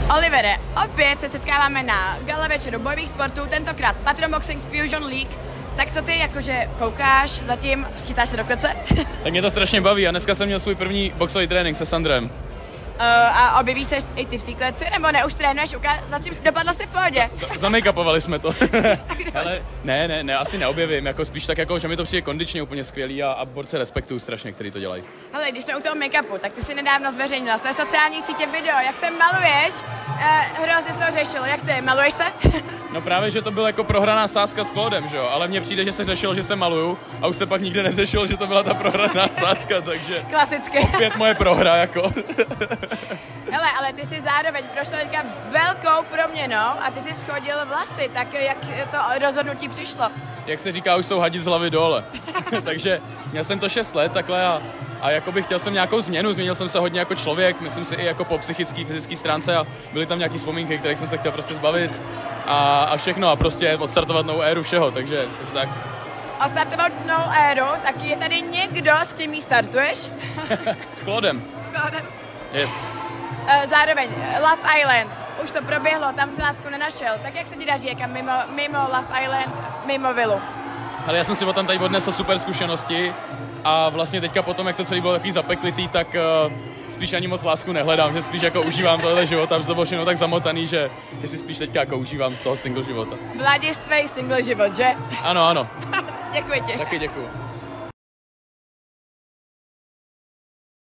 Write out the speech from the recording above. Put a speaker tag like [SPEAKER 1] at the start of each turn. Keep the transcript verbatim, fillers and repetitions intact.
[SPEAKER 1] Olivere, opět se setkáváme na gala večeru bojových sportů, tentokrát Patron Boxing Fusion League. Tak co ty, jakože koukáš zatím, chystáš se do klece?
[SPEAKER 2] Tak mě to strašně baví a dneska jsem měl svůj první boxový trénink se Sandrem.
[SPEAKER 1] Uh, a objeví se i ty v té kleci, nebo ne, už trénuješ, uká... zatím dopadlo si v pohodě.
[SPEAKER 2] Zamejkapovali jsme to. Ale ne, ne, ne, asi neobjevím, jako spíš tak jako, že mi to přijde kondičně úplně skvělý a, a borce respektuju strašně, který to dělají.
[SPEAKER 1] Hele, když jsme u toho make-upu, tak ty si nedávno zveřejnila své sociální sítě video, jak se maluješ, uh, hrozně se to řešilo, jak ty, maluješ se?
[SPEAKER 2] No právě, že to byla jako prohraná sázka s Claudem, že jo, ale mně přijde, že se řešilo, že se maluju a už se pak nikdy neřešilo, že to byla ta prohraná sázka, takže...
[SPEAKER 1] Klasicky.
[SPEAKER 2] Opět moje prohra, jako.
[SPEAKER 1] Hele, ale ty jsi zároveň prošla teďka velkou proměnou a ty jsi schodil vlasy, tak jak to rozhodnutí přišlo?
[SPEAKER 2] Jak se říká, už jsou hadi z hlavy dole. Takže měl jsem to šest let takhle a, a jakoby chtěl jsem nějakou změnu, změnil jsem se hodně jako člověk, myslím si i jako po psychické, fyzické stránce a byly tam nějaký vzpomínky, kterých jsem se chtěl prostě zbavit a, a všechno a prostě odstartovat novou éru všeho, takže, takže tak.
[SPEAKER 1] Odstartovat novou éru, tak je tady někdo, s kým jí startuješ?
[SPEAKER 2] S Claudem.
[SPEAKER 1] S Claudem.
[SPEAKER 2] Yes.
[SPEAKER 1] Zároveň Love Island, už to proběhlo, tam si lásku nenašel, tak jak se ti daří někam mimo, mimo Love Island, mimo vilu?
[SPEAKER 2] Ale já jsem si o tam tady odnesl super zkušenosti a vlastně teďka potom, jak to celý bylo takový zapeklitý, tak uh, spíš ani moc lásku nehledám, že spíš jako užívám tohle života, protože to bylo všechno tak zamotaný, že, že si spíš teďka jako užívám z toho single života.
[SPEAKER 1] Mladistvej single život, že?
[SPEAKER 2] Ano, ano.
[SPEAKER 1] Děkuji ti.
[SPEAKER 2] Taky děkuju.